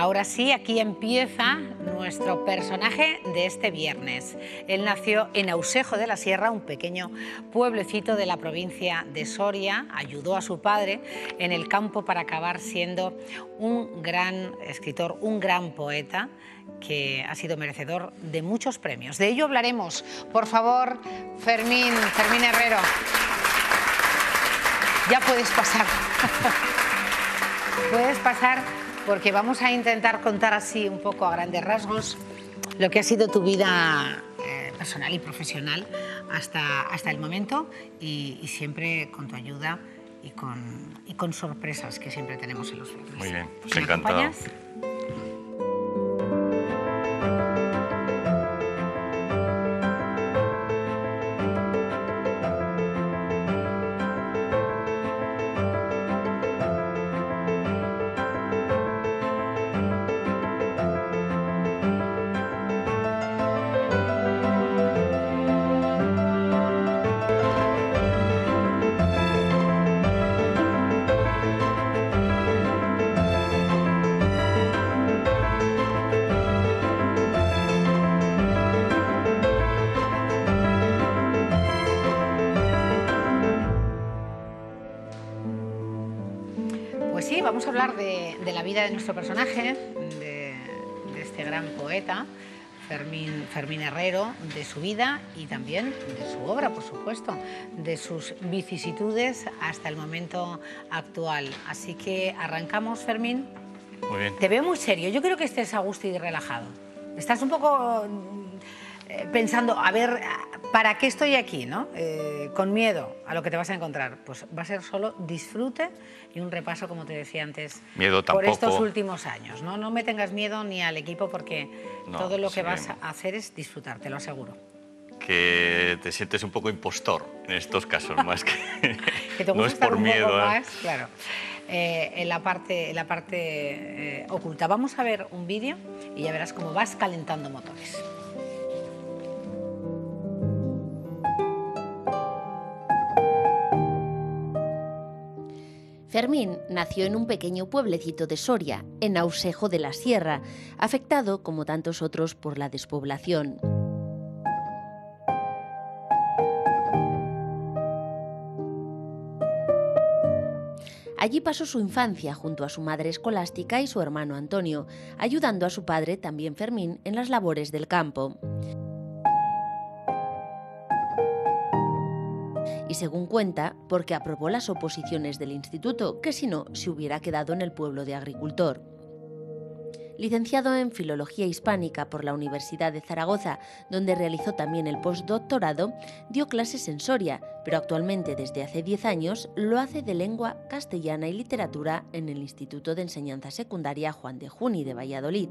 Ahora sí, aquí empieza nuestro personaje de este viernes. Él nació en Ausejo de la Sierra, un pequeño pueblecito de la provincia de Soria. Ayudó a su padre en el campo para acabar siendo un gran escritor, un gran poeta, que ha sido merecedor de muchos premios. De ello hablaremos. Por favor, Fermín Herrero. Ya puedes pasar. Puedes pasar porque vamos a intentar contar así un poco a grandes rasgos lo que ha sido tu vida personal y profesional hasta el momento y siempre con tu ayuda y con sorpresas que siempre tenemos en los viernes. Muy bien, pues encantado. ¿Me acompañas? Pues sí, vamos a hablar de la vida de nuestro personaje, de este gran poeta, Fermín Herrero, de su vida y también de su obra, por supuesto, de sus vicisitudes hasta el momento actual. Así que arrancamos, Fermín. Muy bien. Te veo muy serio, yo creo que estés a gusto y relajado. Estás un poco pensando, a ver, ¿para qué estoy aquí, no? Con miedo a lo que te vas a encontrar. Pues va a ser solo disfrute y un repaso, como te decía antes, miedo por tampoco. estos últimos años. No me tengas miedo ni al equipo porque todo lo que vas a hacer es disfrutar, te lo aseguro. Que te sientes un poco impostor en estos casos, más que que te no es por un miedo. Poco más, claro. En la parte oculta. Vamos a ver un vídeo y ya verás cómo vas calentando motores. Fermín nació en un pequeño pueblecito de Soria, en Ausejo de la Sierra, afectado, como tantos otros, por la despoblación. Allí pasó su infancia junto a su madre escolástica y su hermano Antonio, ayudando a su padre, también Fermín, en las labores del campo. Y según cuenta, porque aprobó las oposiciones del instituto, que si no, se hubiera quedado en el pueblo de agricultor. Licenciado en Filología Hispánica por la Universidad de Zaragoza, donde realizó también el postdoctorado, dio clases en Soria, pero actualmente desde hace 10 años lo hace de lengua castellana y literatura en el Instituto de Enseñanza Secundaria Juan de Juni de Valladolid.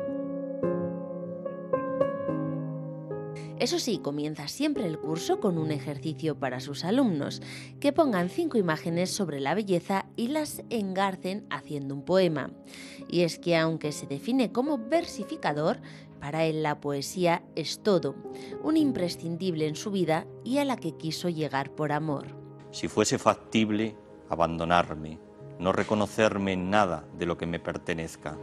Eso sí, comienza siempre el curso con un ejercicio para sus alumnos, que pongan 5 imágenes sobre la belleza y las engarcen haciendo un poema. Y es que aunque se define como versificador, para él la poesía es todo, un imprescindible en su vida y a la que quiso llegar por amor. Si fuese factible, abandonarme, no reconocerme en nada de lo que me pertenezca.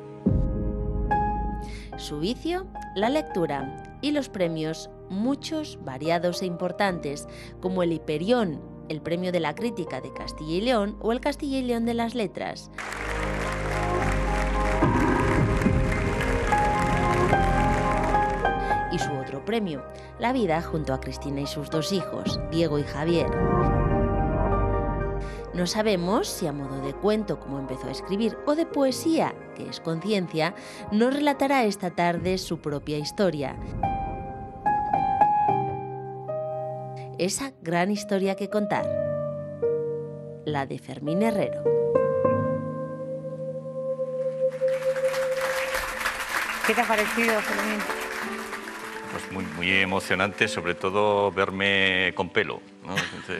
Su vicio, la lectura, y los premios, muchos, variados e importantes, como el Hiperión, el Premio de la Crítica de Castilla y León o el Castilla y León de las Letras. Y su otro premio, la vida junto a Cristina y sus 2 hijos, Diego y Javier. No sabemos si a modo de cuento, como empezó a escribir, o de poesía, que es conciencia, nos relatará esta tarde su propia historia. Esa gran historia que contar, la de Fermín Herrero. ¿Qué te ha parecido, Fermín? Pues muy emocionante, sobre todo verme con pelo, ¿no?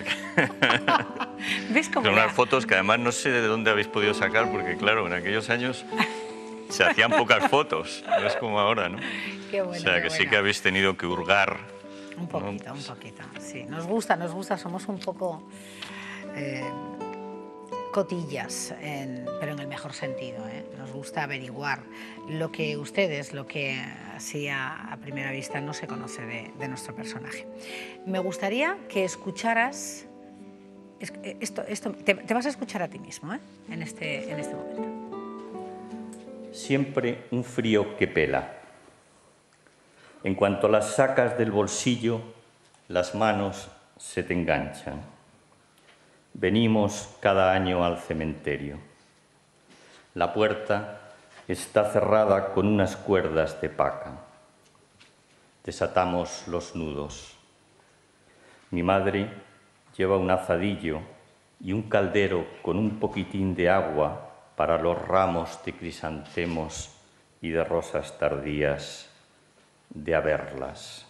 ¿Ves cómo Son unas fotos que además no sé de dónde habéis podido sacar, porque claro, en aquellos años se hacían pocas fotos, no es como ahora, ¿no? Qué bueno, o sea, que sí que habéis tenido que hurgar. Un poquito, ¿no? un poquito, sí. Nos gusta, somos un poco cotillas, pero en el mejor sentido, ¿eh? Nos gusta averiguar lo que ustedes, lo que así a primera vista no se conoce de nuestro personaje. Me gustaría que escucharas... te vas a escuchar a ti mismo, ¿eh? en este momento. Siempre un frío que pela. En cuanto las sacas del bolsillo, las manos se te enganchan. Venimos cada año al cementerio. La puerta está cerrada con unas cuerdas de paca. Desatamos los nudos. Mi madre lleva un azadillo y un caldero con un poquitín de agua para los ramos de crisantemos y de rosas tardías de haberlas.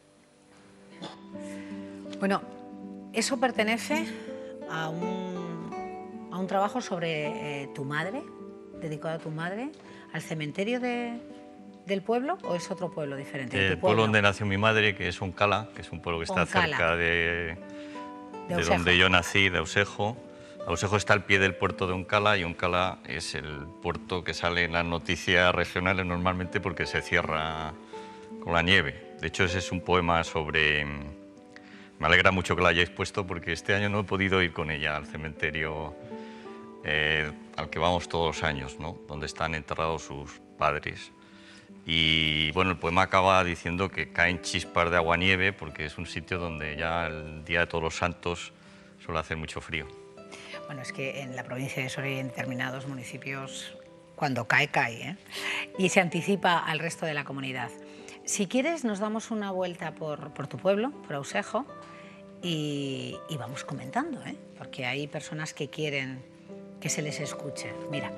Bueno, eso pertenece a un trabajo sobre tu madre, dedicado a tu madre, al cementerio del pueblo, ¿o es otro pueblo diferente? El pueblo donde nació mi madre, que es Oncala, que es un pueblo que está cerca de donde yo nací, de Ausejo. Ausejo está al pie del puerto de Oncala y Oncala es el puerto que sale en las noticias regionales normalmente porque se cierra con la nieve. De hecho, ese es un poema sobre... Me alegra mucho que la hayáis puesto porque este año no he podido ir con ella al cementerio al que vamos todos los años, ¿no? Donde están enterrados sus padres. Y bueno, el poema acaba diciendo que caen chispas de agua-nieve porque es un sitio donde ya el Día de Todos los Santos suele hacer mucho frío. Bueno, es que en la provincia de Soria y en determinados municipios, cuando cae, cae, ¿eh? Y se anticipa al resto de la comunidad. Si quieres, nos damos una vuelta por tu pueblo, por Ausejo, y vamos comentando, ¿eh? Porque hay personas que quieren que se les escuche. Mira.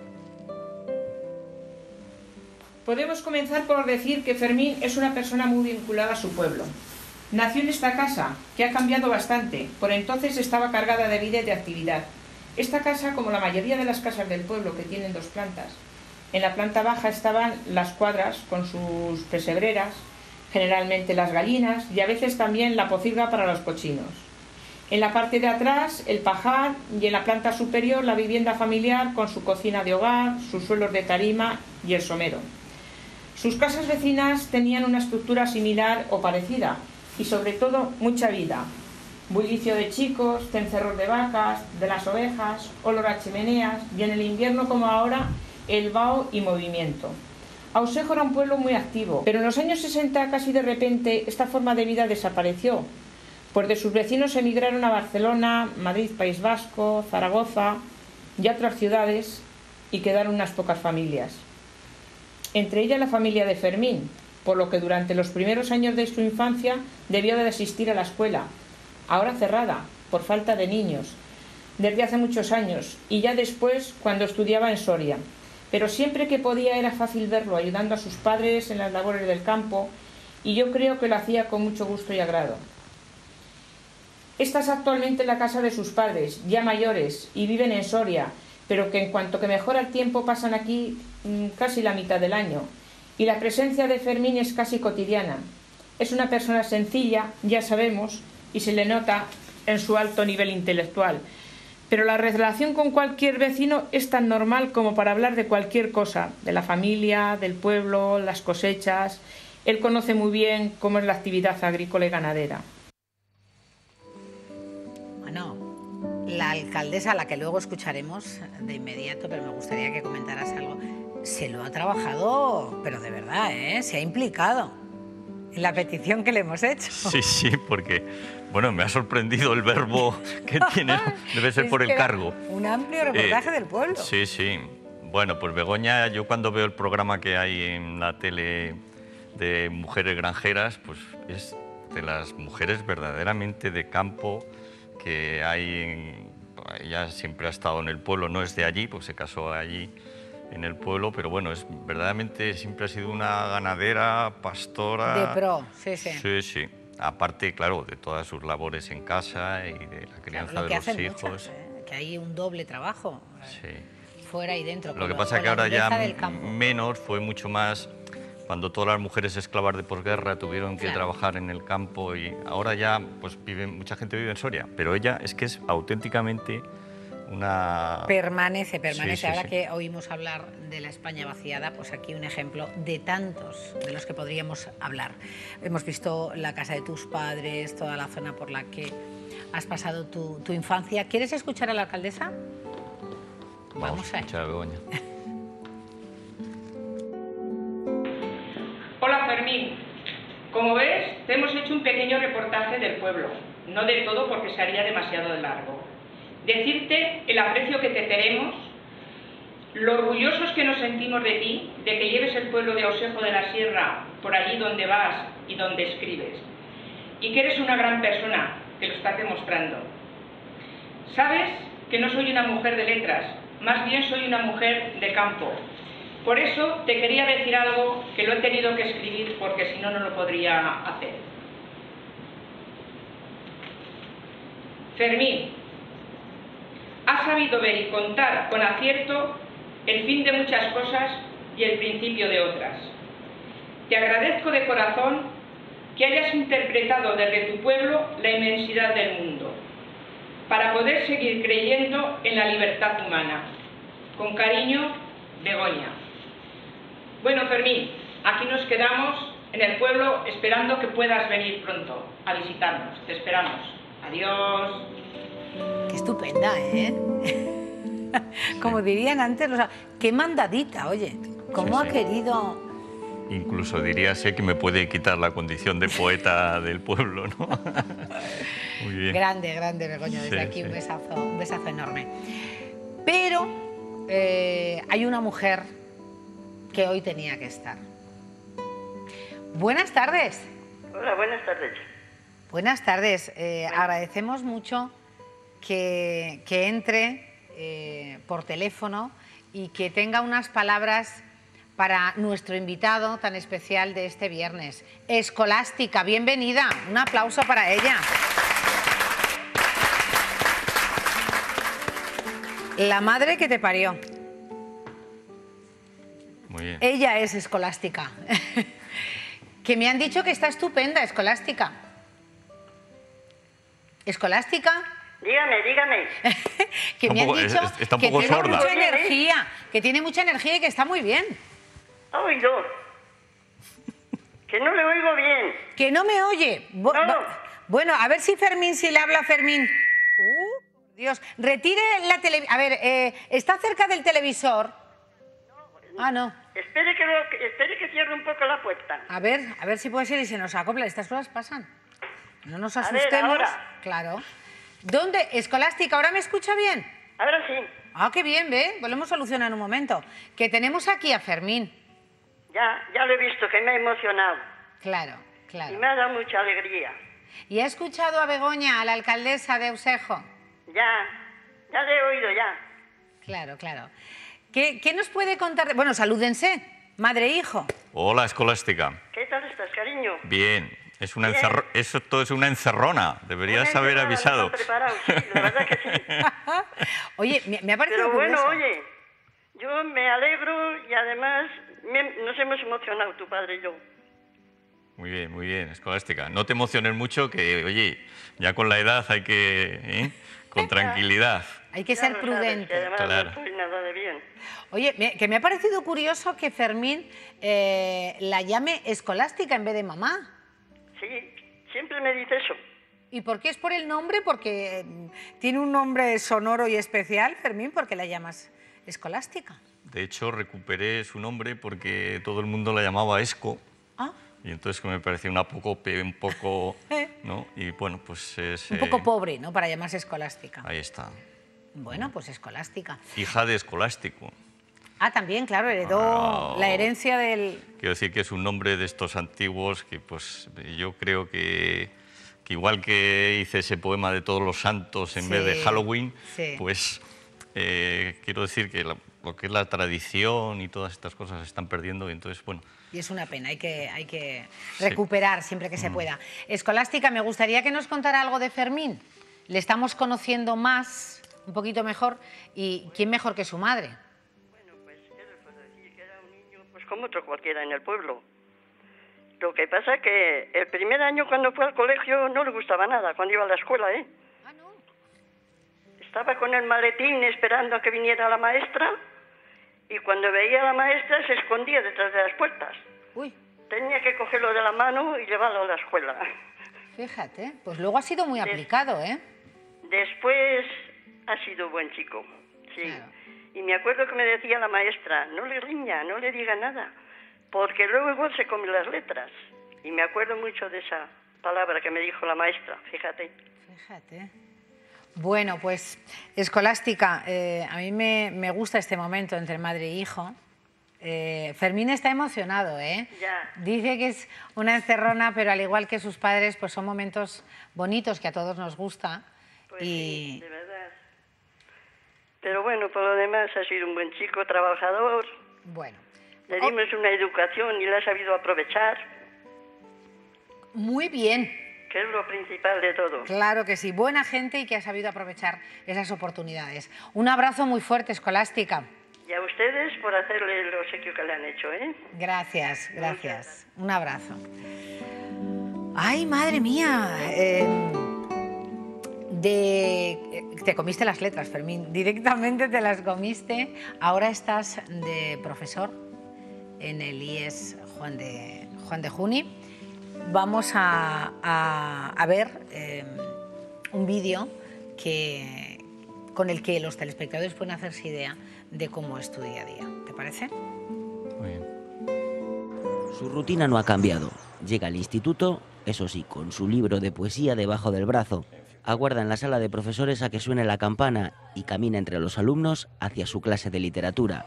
Podemos comenzar por decir que Fermín es una persona muy vinculada a su pueblo. Nació en esta casa, que ha cambiado bastante. Por entonces estaba cargada de vida y de actividad. Esta casa, como la mayoría de las casas del pueblo, que tienen 2 plantas, en la planta baja estaban las cuadras con sus pesebreras, generalmente las gallinas y a veces también la pocilga para los cochinos. En la parte de atrás el pajar y en la planta superior la vivienda familiar con su cocina de hogar, sus suelos de tarima y el somero. Sus casas vecinas tenían una estructura similar o parecida y sobre todo mucha vida. Bullicio de chicos, cencerros de vacas, de las ovejas, olor a chimeneas y en el invierno como ahora el vaho y movimiento. Ausejo era un pueblo muy activo, pero en los años 60 casi de repente esta forma de vida desapareció, pues de sus vecinos emigraron a Barcelona, Madrid, País Vasco, Zaragoza y a otras ciudades y quedaron unas pocas familias. Entre ellas la familia de Fermín, por lo que durante los primeros años de su infancia debió de asistir a la escuela, ahora cerrada, por falta de niños, desde hace muchos años, y ya después cuando estudiaba en Soria. Pero siempre que podía era fácil verlo ayudando a sus padres en las labores del campo y yo creo que lo hacía con mucho gusto y agrado. Esta es actualmente la casa de sus padres, ya mayores, y viven en Soria, pero que en cuanto que mejora el tiempo pasan aquí casi la mitad del año. Y la presencia de Fermín es casi cotidiana. Es una persona sencilla, ya sabemos, y se le nota en su alto nivel intelectual. Pero la relación con cualquier vecino es tan normal como para hablar de cualquier cosa, de la familia, del pueblo, las cosechas. Él conoce muy bien cómo es la actividad agrícola y ganadera. Bueno, la alcaldesa, a la que luego escucharemos de inmediato, pero me gustaría que comentaras algo, se lo ha trabajado, pero de verdad, ¿eh? Se ha implicado en la petición que le hemos hecho. Sí, sí, porque, bueno, me ha sorprendido el verbo que tiene, debe ser por el cargo. Un amplio reportaje del pueblo. Sí, sí. Bueno, pues Begoña, yo cuando veo el programa que hay en la tele de mujeres granjeras, pues es de las mujeres verdaderamente de campo que hay. Ella siempre ha estado en el pueblo, no es de allí, pues se casó allí en el pueblo, pero bueno, es verdaderamente siempre ha sido una ganadera, pastora. De pro, sí, sí. Sí, sí. Aparte, claro, de todas sus labores en casa y de la crianza de los hijos. Muchas, que hay un doble trabajo, sí, fuera y dentro. Lo que pasa es que ahora ya menos, fue mucho más cuando todas las mujeres esclavas de posguerra tuvieron que trabajar en el campo y ahora ya pues mucha gente vive en Soria, pero ella es que es auténticamente Permanece. Sí, Ahora sí. que oímos hablar de la España vaciada, pues aquí un ejemplo de tantos de los que podríamos hablar. Hemos visto la casa de tus padres, toda la zona por la que has pasado tu infancia. ¿Quieres escuchar a la alcaldesa? Vamos a escuchar a Begoña. Hola Fermín, como ves, te hemos hecho un pequeño reportaje del pueblo, no del todo porque se haría demasiado largo. Decirte el aprecio que te tenemos, lo orgullosos que nos sentimos de ti, de que lleves el pueblo de Ausejo de la Sierra por allí donde vas y donde escribes, y que eres una gran persona, que lo estás demostrando. Sabes que no soy una mujer de letras, más bien soy una mujer de campo. Por eso te quería decir algo que lo he tenido que escribir porque si no, no lo podría hacer. Fermín, has sabido ver y contar con acierto el fin de muchas cosas y el principio de otras. Te agradezco de corazón que hayas interpretado desde tu pueblo la inmensidad del mundo, para poder seguir creyendo en la libertad humana. Con cariño, Begoña. Bueno, Fermín, aquí nos quedamos en el pueblo esperando que puedas venir pronto a visitarnos. Te esperamos. Adiós. Qué estupenda, ¿eh? Como dirían antes, qué mandadita, oye. ¿Cómo ha querido...? Incluso diría sé que me puede quitar la condición de poeta del pueblo, ¿no? Muy bien. Grande, Begoña. Desde aquí un besazo enorme. Pero hay una mujer que hoy tenía que estar. Buenas tardes. Hola, buenas tardes. Buenas tardes. Agradecemos mucho que entre por teléfono y que tenga unas palabras para nuestro invitado tan especial de este viernes. Escolástica, bienvenida. Un aplauso para ella. La madre que te parió. Muy bien. Ella es Escolástica. Que me han dicho que está estupenda, Escolástica. ¿Escolástica? Dígame. Que me han dicho está un que poco tiene sorda. mucha energía, que tiene mucha energía y que está muy bien. ¿Ha oído? Que no le oigo bien. Que no me oye. Bueno, a ver si Fermín, si le habla a Fermín. Dios, retire la televisión. A ver, ¿está cerca del televisor? Ah, no. Espere que cierre un poco la puerta. A ver si puede ser y se nos acopla. Estas cosas pasan. No nos A ver, asustemos. ahora. Claro. ¿Dónde? Escolástica, ¿ahora me escucha bien? Ahora sí. Ah, qué bien, ¿ve? Pues lo hemos solucionado en un momento. Que tenemos aquí a Fermín. Ya lo he visto, que me ha emocionado. Claro. Y me ha dado mucha alegría. ¿Y ha escuchado a Begoña, a la alcaldesa de Ausejo? Ya le he oído, ya. Claro. ¿Qué nos puede contar? Bueno, salúdense, madre e hijo. Hola, Escolástica. ¿Qué tal estás, cariño? Bien. Esto es una encerrona. Deberías Una haber encerrona, avisado. nos han preparado, sí, la verdad que sí. Oye, me ha parecido Pero bueno, curioso. oye, yo me alegro y además nos hemos emocionado, tu padre y yo. Muy bien, Escolástica. No te emociones mucho, que, oye, ya con la edad hay que... con tranquilidad. Hay que Ya ser lo prudente. sabes, que además Claro. no soy nada de bien. Oye, que me ha parecido curioso que Fermín la llame Escolástica en vez de mamá. Sí, siempre me dice eso. ¿Y por qué es por el nombre? Porque tiene un nombre sonoro y especial, Fermín, ¿por qué la llamas Escolástica? De hecho, recuperé su nombre porque todo el mundo la llamaba Esco. Ah. Y entonces me parecía un poco, ¿no? Y bueno, pues es... Un poco pobre, ¿no?, para llamarse Escolástica. Ahí está. Bueno, pues Escolástica. Hija de Escolástico. Ah, también, claro, heredó la herencia del... Quiero decir que es un nombre de estos antiguos que pues yo creo que igual que hice ese poema de todos los santos en vez de Halloween, pues quiero decir que lo que es la tradición y todas estas cosas se están perdiendo y entonces, bueno... Y es una pena, hay que recuperar siempre que se pueda. Escolástica, me gustaría que nos contara algo de Fermín. Le estamos conociendo más, un poquito mejor, y ¿quién mejor que su madre? Bueno, pues, ¿qué les puedo decir? Que era un niño, pues como otro cualquiera en el pueblo. Lo que pasa es que el primer año cuando fue al colegio no le gustaba nada, cuando iba a la escuela, ¿eh? Ah, no. Estaba con el maletín esperando a que viniera la maestra y cuando veía a la maestra se escondía detrás de las puertas. Uy. Tenía que cogerlo de la mano y llevarlo a la escuela. Fíjate, pues luego ha sido muy aplicado, ¿eh? Después ha sido buen chico, sí. Claro. Y me acuerdo que me decía la maestra, no le riña, no le diga nada, porque luego igual se come las letras. Y me acuerdo mucho de esa palabra que me dijo la maestra, fíjate. Fíjate. Bueno, pues, Escolástica, a mí me gusta este momento entre madre e hijo. Fermín está emocionado, ¿eh? Ya. Dice que es una encerrona, pero al igual que sus padres, pues son momentos bonitos que a todos nos gusta. Pues sí, de verdad. Pero bueno, por lo demás ha sido un buen chico, trabajador. Bueno. Le dimos una educación y la ha sabido aprovechar. Muy bien. Que es lo principal de todo. Claro que sí, buena gente y que ha sabido aprovechar esas oportunidades. Un abrazo muy fuerte, Escolástica. Y a ustedes por hacerle el obsequio que le han hecho, ¿eh? Gracias, gracias. Un abrazo. ¡Ay, madre mía! Te comiste las letras, Fermín. Directamente te las comiste. Ahora estás de profesor en el IES Juan de Juni. Vamos a ver un vídeo con el que los telespectadores pueden hacerse idea de cómo es tu día a día. ¿Te parece? Muy bien. Su rutina no ha cambiado. Llega al instituto, eso sí, con su libro de poesía debajo del brazo. Aguarda en la sala de profesores a que suene la campana y camina entre los alumnos hacia su clase de literatura.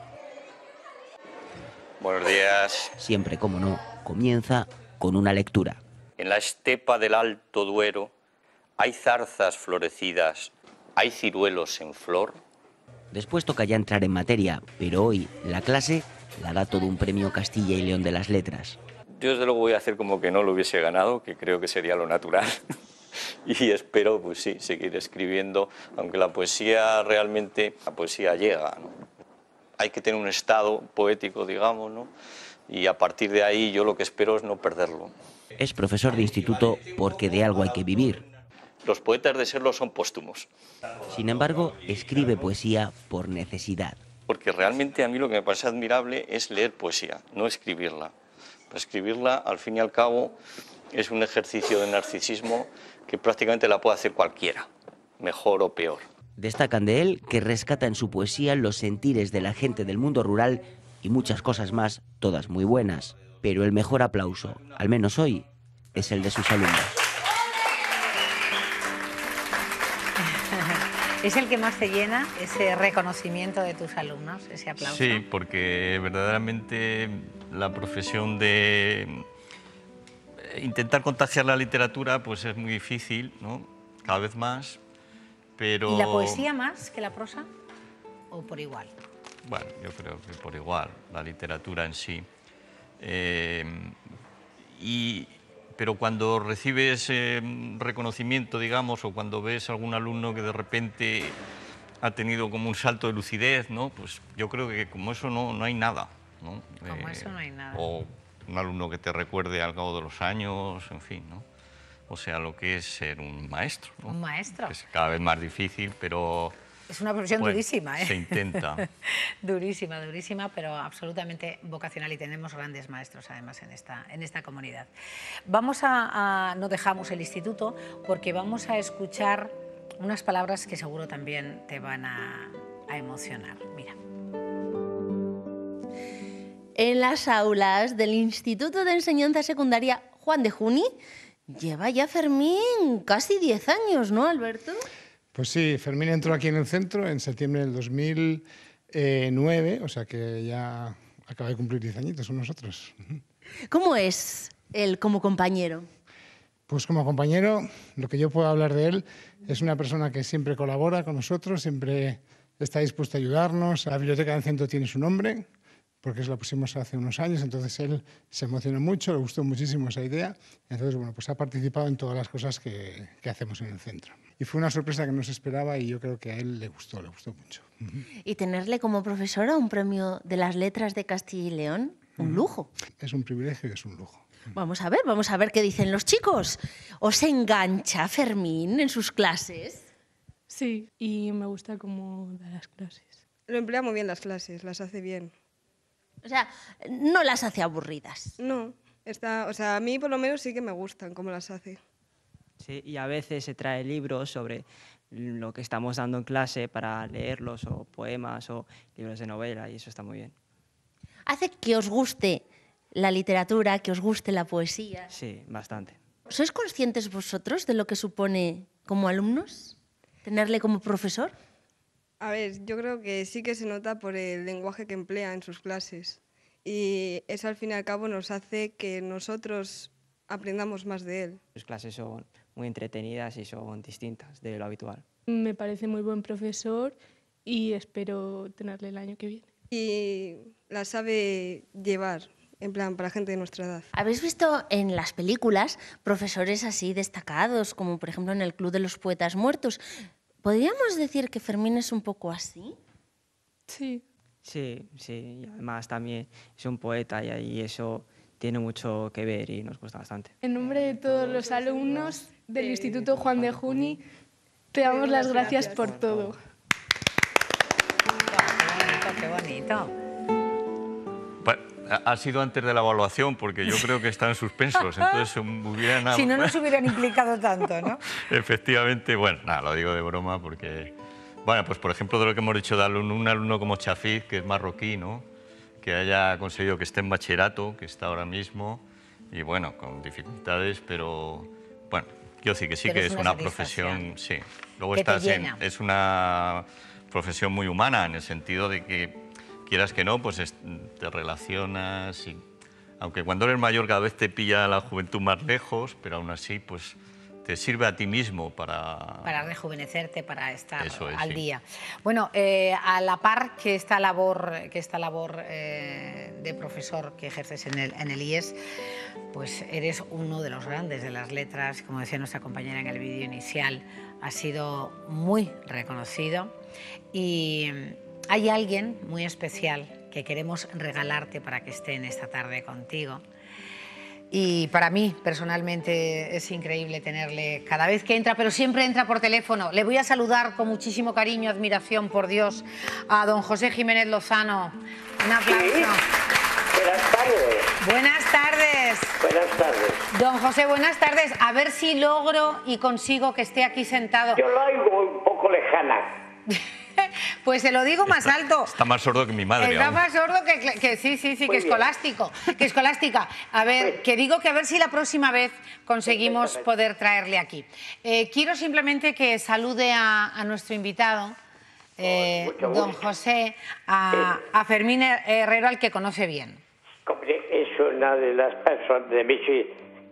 Buenos días. Siempre, como no, comienza con una lectura. En la estepa del Alto Duero hay zarzas florecidas, hay ciruelos en flor. Después toca ya entrar en materia, pero hoy la clase la da todo un premio Castilla y León de las Letras. Yo desde luego voy a hacer como que no lo hubiese ganado, que creo que sería lo natural. Y espero, pues sí, seguir escribiendo, aunque la poesía realmente, la poesía llega, ¿no? Hay que tener un estado poético, digamos, ¿no? Y a partir de ahí yo lo que espero es no perderlo. Es profesor de instituto porque de algo hay que vivir. Los poetas de serlo son póstumos. Sin embargo, escribe poesía por necesidad. Porque realmente a mí lo que me parece admirable es leer poesía, no escribirla. Para escribirla, al fin y al cabo, es un ejercicio de narcisismo que prácticamente la puede hacer cualquiera, mejor o peor. Destacan de él que rescata en su poesía los sentires de la gente del mundo rural y muchas cosas más, todas muy buenas. Pero el mejor aplauso, al menos hoy, es el de sus alumnos. ¿Es el que más te llena, ese reconocimiento de tus alumnos, ese aplauso? Sí, porque verdaderamente la profesión de intentar contagiar la literatura pues es muy difícil, ¿no? Cada vez más, pero... ¿Y la poesía más que la prosa o por igual? Bueno, yo creo que por igual, la literatura en sí. Pero cuando recibes reconocimiento, digamos, o cuando ves a algún alumno que de repente ha tenido como un salto de lucidez, ¿no? Pues yo creo que como eso no hay nada, ¿no? Como eso no hay nada. O un alumno que te recuerde al cabo de los años, en fin, ¿no? O sea, lo que es ser un maestro, ¿no? Un maestro. Que es cada vez más difícil, pero... Es una profesión durísima, ¿eh? Se intenta. Durísima, durísima, pero absolutamente vocacional y tenemos grandes maestros además en esta comunidad. No dejamos el instituto porque vamos a escuchar unas palabras que seguro también te van a emocionar. Mira. En las aulas del Instituto de Enseñanza Secundaria Juan de Juni lleva ya Fermín casi 10 años, ¿no, Alberto? Pues sí, Fermín entró aquí en el centro en septiembre del 2009, o sea que ya acaba de cumplir 10 añitos con nosotros. ¿Cómo es él como compañero? Pues como compañero, lo que yo puedo hablar de él es una persona que siempre colabora con nosotros, siempre está dispuesto a ayudarnos. La biblioteca del centro tiene su nombre, porque la pusimos hace unos años, entonces él se emocionó mucho, le gustó muchísimo esa idea, entonces bueno, pues ha participado en todas las cosas que hacemos en el centro. Y fue una sorpresa que no se esperaba y yo creo que a él le gustó mucho. Y tenerle como profesora un premio de las letras de Castilla y León, un lujo. Es un privilegio y es un lujo. Vamos a ver qué dicen los chicos. ¿Os engancha Fermín en sus clases? Sí, y me gusta cómo da las clases. Lo emplea muy bien las clases, las hace bien. O sea, no las hace aburridas. No, a mí por lo menos sí que me gustan cómo las hace. Sí, y a veces se trae libros sobre lo que estamos dando en clase para leerlos, o poemas o libros de novela, y eso está muy bien. ¿Hace que os guste la literatura, que os guste la poesía? Sí, bastante. ¿Sois conscientes vosotros de lo que supone como alumnos tenerle como profesor? A ver, yo creo que sí que se nota por el lenguaje que emplea en sus clases. Y eso al fin y al cabo nos hace que nosotros aprendamos más de él. Sus clases son muy entretenidas y son distintas de lo habitual. Me parece muy buen profesor y espero tenerle el año que viene. Y la sabe llevar, en plan, para gente de nuestra edad. ¿Habéis visto en las películas profesores así destacados, como por ejemplo en el Club de los Poetas Muertos? ¿Podríamos decir que Fermín es un poco así? Sí. Sí, y además también es un poeta y eso tiene mucho que ver y nos gusta bastante. En nombre de todos los alumnos del Instituto Juan de Juni, te damos las gracias por todo. Qué bonito. Bueno, ha sido antes de la evaluación, porque yo creo que están suspensos, entonces hubieran... Si no nos hubieran implicado tanto, ¿no? Efectivamente, bueno, nada, lo digo de broma porque... Bueno, pues por ejemplo, de lo que hemos dicho de un alumno como Chafid, que es marroquí, ¿no? Que haya conseguido que esté en bachillerato, que está ahora mismo, y bueno, con dificultades, pero bueno, yo sí que es una profesión, sí. Luego es una profesión muy humana, en el sentido de que, quieras que no, pues te relacionas, y aunque cuando eres mayor cada vez te pilla la juventud más lejos, pero aún así, pues te sirve a ti mismo para rejuvenecerte, para estar al sí. día. Bueno, a la par que esta labor de profesor que ejerces en el IES, pues eres uno de los grandes de las letras, como decía nuestra compañera en el vídeo inicial, has sido muy reconocido y hay alguien muy especial que queremos regalarte para que esté en esta tarde contigo. Y para mí, personalmente, es increíble tenerle cada vez que entra, pero siempre entra por teléfono. Le voy a saludar con muchísimo cariño, admiración, por Dios, a don José Jiménez Lozano. Un aplauso. Sí. Buenas tardes. Buenas tardes. Buenas tardes. Don José, buenas tardes. A ver si logro y consigo que esté aquí sentado. Yo lo oigo un poco lejana. Pues se lo digo más alto. Está más sordo que mi madre. Está más sordo que sí, que escolástico. Que escolástica. A ver, que digo que a ver si la próxima vez conseguimos poder traerle aquí. Quiero simplemente que salude a nuestro invitado, don José, a Fermín Herrero, al que conoce bien. Es una de las personas de mí, sí.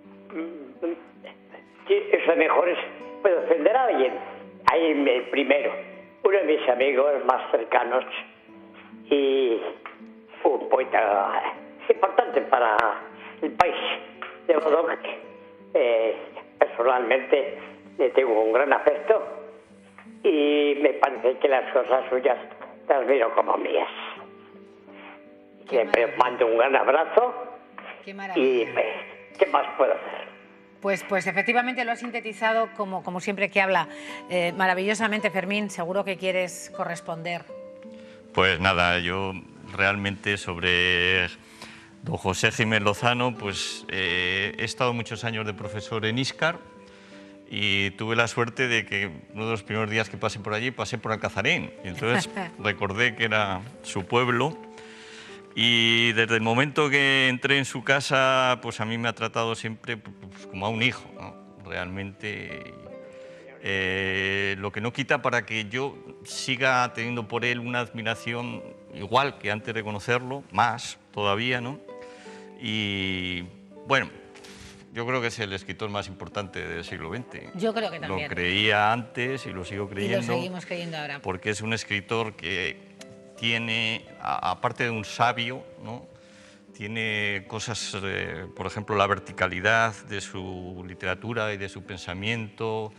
Es mejor puedo ofender a alguien. Ahí el primero. Uno de mis amigos más cercanos y un poeta importante para el país. De modo que personalmente le tengo un gran afecto y me parece que las cosas suyas las miro como mías. Le mando un gran abrazo. Qué maravilla. Y ¿qué más puedo hacer? Pues efectivamente lo has sintetizado como siempre que habla maravillosamente. Fermín, seguro que quieres corresponder. Pues nada, yo realmente sobre don José Jiménez Lozano, pues he estado muchos años de profesor en Íscar y tuve la suerte de que uno de los primeros días que pasé por allí, pasé por Alcazarín. Y entonces recordé que era su pueblo. Y desde el momento que entré en su casa, pues a mí me ha tratado siempre pues, como a un hijo, ¿no? Realmente, lo que no quita para que yo siga teniendo por él una admiración igual que antes de conocerlo, más todavía, ¿no? Y bueno, yo creo que es el escritor más importante del siglo XX. Yo creo que también. Lo creía antes y lo sigo creyendo. Y lo seguimos creyendo ahora. Porque es un escritor que tiene, aparte de un sabio, ¿no? Tiene cosas, por ejemplo, la verticalidad de su literatura y de su pensamiento.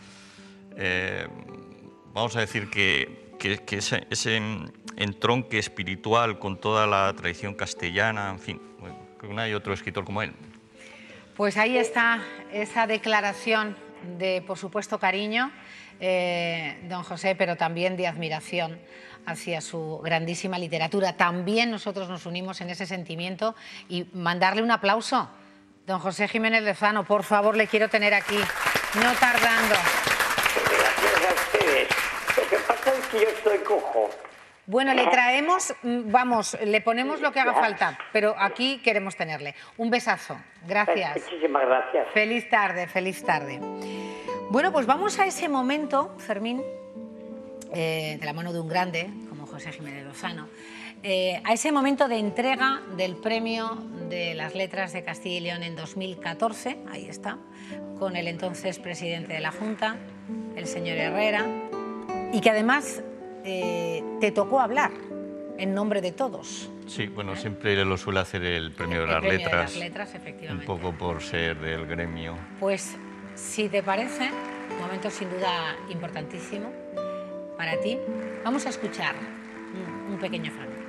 Vamos a decir que ese entronque espiritual con toda la tradición castellana, en fin, bueno, que no hay otro escritor como él. Pues ahí está esa declaración de, por supuesto, cariño, don José, pero también de admiración hacia su grandísima literatura. También nosotros nos unimos en ese sentimiento y mandarle un aplauso. Don José Jiménez Lozano, por favor, le quiero tener aquí, no tardando. Gracias a ustedes. Lo que pasa es que yo estoy cojo. Bueno, le traemos, vamos, le ponemos lo que haga falta, pero aquí queremos tenerle. Un besazo. Gracias. Muchísimas gracias. Feliz tarde, feliz tarde. Bueno, pues vamos a ese momento, Fermín, de la mano de un grande, como José Jiménez Lozano, a ese momento de entrega del Premio de las Letras de Castilla y León en 2014, ahí está, con el entonces presidente de la Junta, el señor Herrera, y que además te tocó hablar en nombre de todos. Sí, bueno, siempre lo suele hacer el Premio de las Letras, efectivamente. un poco por ser del gremio. Pues, si te parece, un momento sin duda importantísimo para ti, vamos a escuchar un pequeño fragmento.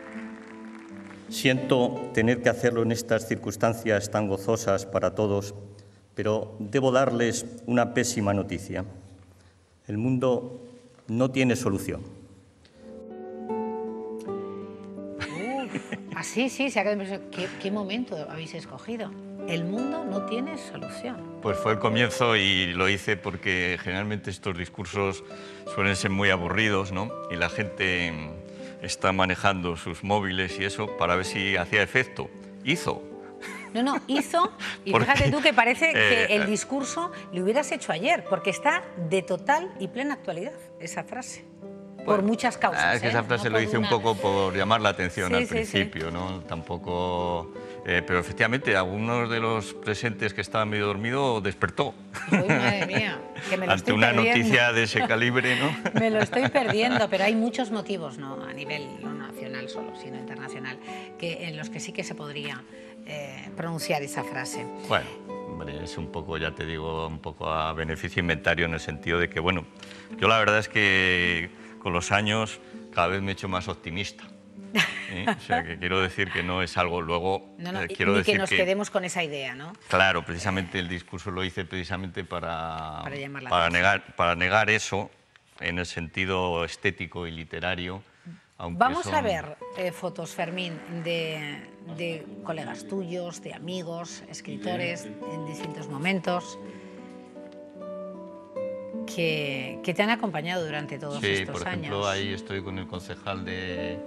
Siento tener que hacerlo en estas circunstancias tan gozosas para todos, pero debo darles una pésima noticia. El mundo no tiene solución. Sí, se ha quedado. ¿Qué momento habéis escogido? El mundo no tiene solución. Pues fue el comienzo y lo hice porque generalmente estos discursos suelen ser muy aburridos, ¿no? Y la gente está manejando sus móviles y eso para ver si hacía efecto. Hizo. No, hizo, y fíjate tú que parece que el discurso lo hubieras hecho ayer, porque está de total y plena actualidad esa frase. Por muchas causas. Es que esa frase lo hice un poco por llamar la atención al principio, sí. ¿no? Tampoco... pero efectivamente, algunos de los presentes que estaban medio dormidos despertó. Uy, madre mía, que me lo ante estoy una perdiendo. Noticia de ese calibre, ¿no? Me lo estoy perdiendo, pero hay muchos motivos, no a nivel no nacional solo, sino internacional, en los que sí que se podría pronunciar esa frase. Bueno, hombre, es un poco, ya te digo, un poco a beneficio inventario en el sentido de que, bueno, yo la verdad es que con los años cada vez me he hecho más optimista. O sea, que quiero decir que no es algo luego... quiero decir que nos quedemos con esa idea, ¿no? Claro, precisamente el discurso lo hice precisamente para negar eso en el sentido estético y literario. Vamos a ver fotos, Fermín, de colegas tuyos, de amigos, escritores, en distintos momentos, que te han acompañado durante todos estos años. Sí, por ejemplo, ahí estoy con el concejal de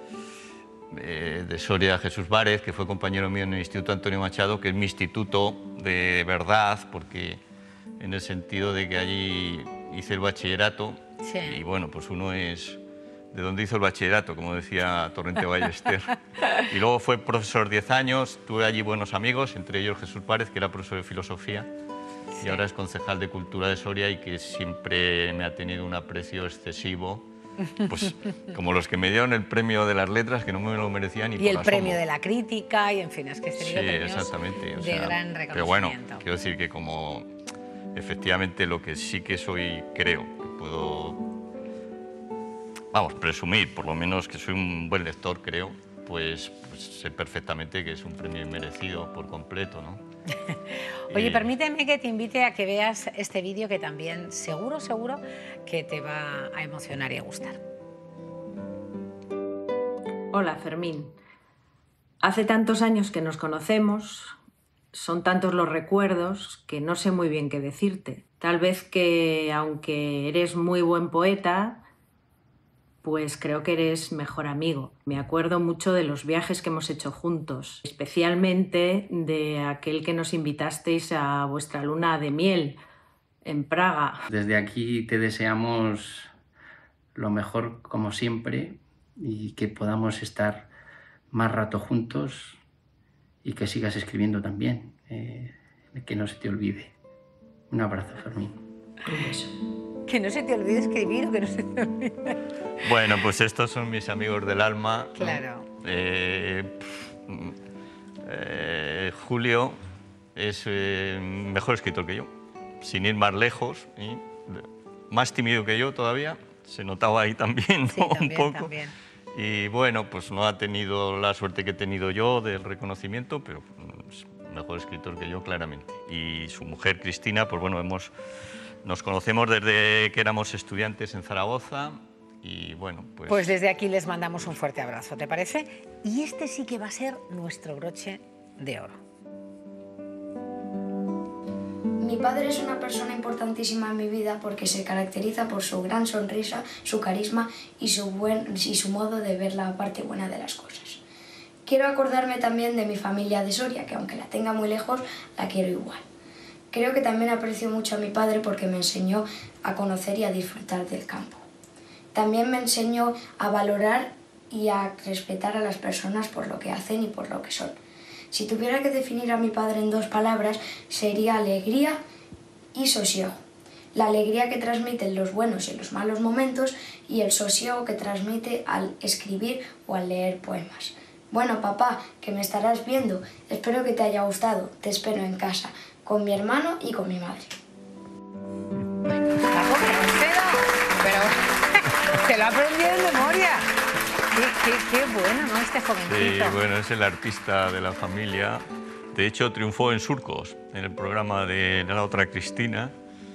Soria, Jesús Várez, que fue compañero mío en el Instituto Antonio Machado, que es mi instituto de verdad, porque en el sentido de que allí hice el bachillerato, y bueno, pues uno es de donde hizo el bachillerato, como decía Torrente Ballester. Y luego fue profesor 10 años, tuve allí buenos amigos, entre ellos Jesús Várez, que era profesor de filosofía, y ahora es concejal de Cultura de Soria y que siempre me ha tenido un aprecio excesivo. Pues como los que me dieron el premio de las letras, que no me lo merecían ni por asomo. Y el premio de la crítica, y en fin, es que has tenido premios exactamente. de gran reconocimiento. Pero bueno, quiero decir que como efectivamente lo que sí que soy, creo, que puedo, vamos, presumir, por lo menos que soy un buen lector, creo, pues sé perfectamente que es un premio inmerecido por completo, ¿no? Oye, permíteme que te invite a que veas este vídeo que también seguro que te va a emocionar y a gustar. Hola, Fermín. Hace tantos años que nos conocemos, son tantos los recuerdos que no sé muy bien qué decirte. Tal vez que, aunque eres muy buen poeta, pues creo que eres mejor amigo. Me acuerdo mucho de los viajes que hemos hecho juntos, especialmente de aquel que nos invitasteis a vuestra luna de miel en Praga. Desde aquí te deseamos lo mejor como siempre y que podamos estar más rato juntos y que sigas escribiendo también, que no se te olvide. Un abrazo, Fermín. Un beso. Que no se te olvide escribir o que no se te olvide... Bueno, pues estos son mis amigos del alma. Claro. Julio es mejor escritor que yo, sin ir más lejos, y más tímido que yo todavía, se notaba ahí también, ¿no? Sí, también, un poco. También. Y bueno, pues no ha tenido la suerte que he tenido yo del reconocimiento, pero mejor escritor que yo, claramente. Y su mujer, Cristina, pues bueno, nos conocemos desde que éramos estudiantes en Zaragoza y bueno, pues... Pues desde aquí les mandamos un fuerte abrazo, ¿te parece? Y este sí que va a ser nuestro broche de oro. Mi padre es una persona importantísima en mi vida porque se caracteriza por su gran sonrisa, su carisma y su modo de ver la parte buena de las cosas. Quiero acordarme también de mi familia de Soria, que aunque la tenga muy lejos, la quiero igual. Creo que también aprecio mucho a mi padre porque me enseñó a conocer y a disfrutar del campo. También me enseñó a valorar y a respetar a las personas por lo que hacen y por lo que son. Si tuviera que definir a mi padre en 2 palabras, sería alegría y sosiego. La alegría que transmite en los buenos y en los malos momentos y el sosiego que transmite al escribir o al leer poemas. Bueno, papá, que me estarás viendo, espero que te haya gustado, te espero en casa, con mi hermano y con mi madre. Pero se lo ha aprendido de memoria. Qué bueno, ¿no? Este jovencito. Sí, bueno, es el artista de la familia. De hecho, triunfó en Surcos, en el programa de la otra Cristina,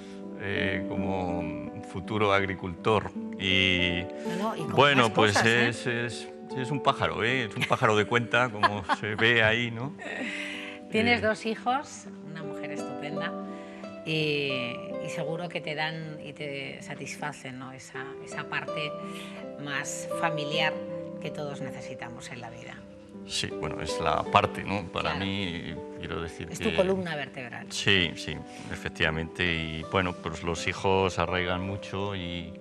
como futuro agricultor. Y bueno, pues cosas, es un pájaro, ¿eh? Es un pájaro de cuenta, como se ve ahí, ¿no? Tienes 2 hijos, una mujer estupenda, y seguro que te dan y te satisfacen, ¿no? Esa parte más familiar que todos necesitamos en la vida. Sí, bueno, es la parte, ¿no? Para mí, quiero decir es tu columna vertebral. Sí, sí, efectivamente. Y bueno, pues los hijos arraigan mucho y...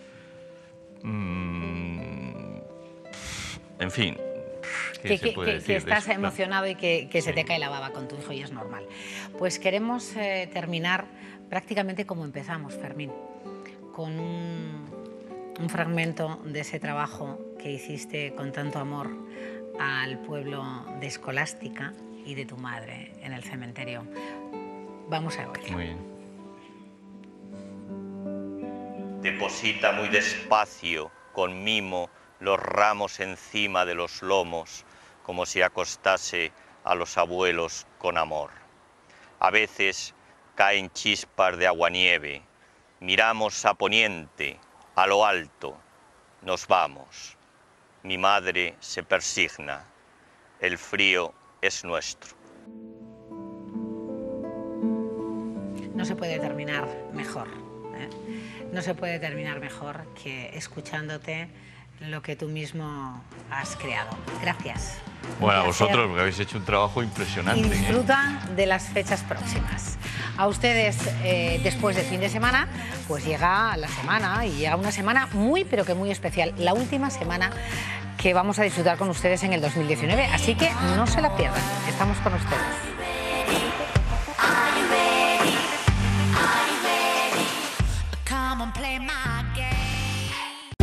en fin... Que estás emocionado y que se te cae la baba con tu hijo y es normal. Pues queremos terminar prácticamente como empezamos, Fermín, con un fragmento de ese trabajo que hiciste con tanto amor al pueblo de Escolástica y de tu madre en el cementerio. Vamos a oírlo. Muy bien. Deposita muy despacio, con mimo, los ramos encima de los lomos, como si acostase a los abuelos con amor. A veces caen chispas de aguanieve, miramos a poniente, a lo alto, nos vamos. Mi madre se persigna, el frío es nuestro. No se puede terminar mejor, ¿eh? No se puede terminar mejor que escuchándote lo que tú mismo has creado. Gracias. Bueno, a vosotros, porque habéis hecho un trabajo impresionante. Y disfruta de las fechas próximas. A ustedes, después del fin de semana, pues llega la semana, y llega una semana muy, pero que muy especial. La última semana que vamos a disfrutar con ustedes en el 2019. Así que no se la pierdan. Estamos con ustedes.